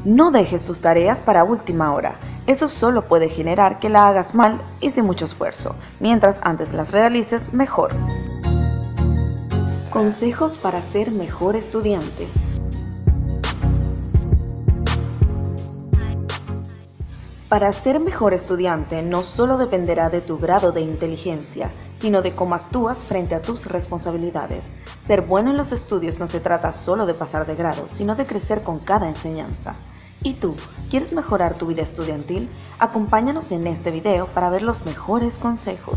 No dejes tus tareas para última hora. Eso solo puede generar que la hagas mal y sin mucho esfuerzo. Mientras antes las realices, mejor. Consejos para ser mejor estudiante. Para ser mejor estudiante no solo dependerá de tu grado de inteligencia, sino de cómo actúas frente a tus responsabilidades. Ser bueno en los estudios no se trata solo de pasar de grado, sino de crecer con cada enseñanza. ¿Y tú, quieres mejorar tu vida estudiantil? Acompáñanos en este video para ver los mejores consejos.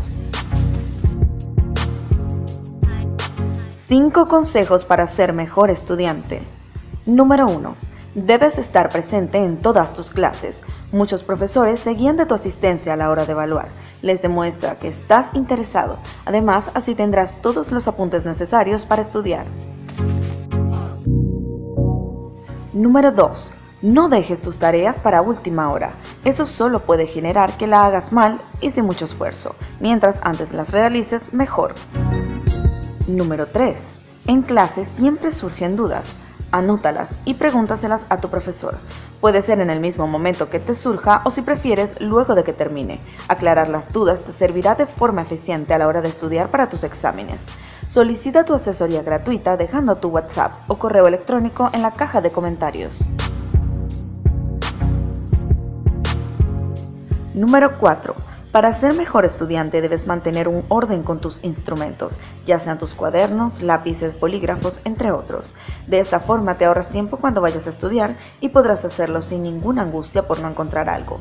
5 consejos para ser mejor estudiante. Número 1. Debes estar presente en todas tus clases. Muchos profesores se guían de tu asistencia a la hora de evaluar. Les demuestra que estás interesado. Además, así tendrás todos los apuntes necesarios para estudiar. Número 2. No dejes tus tareas para última hora. Eso solo puede generar que la hagas mal y sin mucho esfuerzo. Mientras antes las realices, mejor. Número 3. En clase siempre surgen dudas. Anótalas y pregúntaselas a tu profesor. Puede ser en el mismo momento que te surja o si prefieres luego de que termine. Aclarar las dudas te servirá de forma eficiente a la hora de estudiar para tus exámenes. Solicita tu asesoría gratuita dejando tu WhatsApp o correo electrónico en la caja de comentarios. Número 4. Para ser mejor estudiante debes mantener un orden con tus instrumentos, ya sean tus cuadernos, lápices, bolígrafos, entre otros. De esta forma te ahorras tiempo cuando vayas a estudiar y podrás hacerlo sin ninguna angustia por no encontrar algo.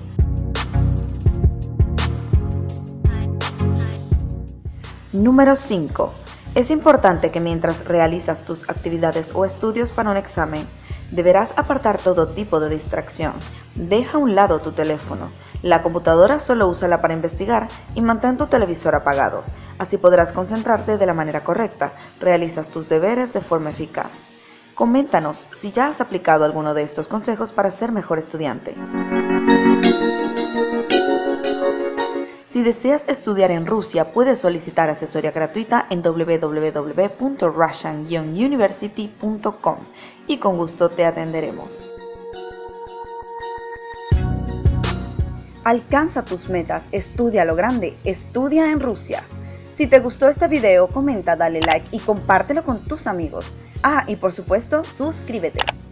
Número 5. Es importante que mientras realizas tus actividades o estudios para un examen, deberás apartar todo tipo de distracción. Deja a un lado tu teléfono. La computadora solo úsala para investigar y mantén tu televisor apagado. Así podrás concentrarte de la manera correcta. Realizas tus deberes de forma eficaz. Coméntanos si ya has aplicado alguno de estos consejos para ser mejor estudiante. Si deseas estudiar en Rusia, puedes solicitar asesoría gratuita en www.russian-university.com y con gusto te atenderemos. Alcanza tus metas, estudia a lo grande, estudia en Rusia. Si te gustó este video, comenta, dale like y compártelo con tus amigos. Y por supuesto, suscríbete.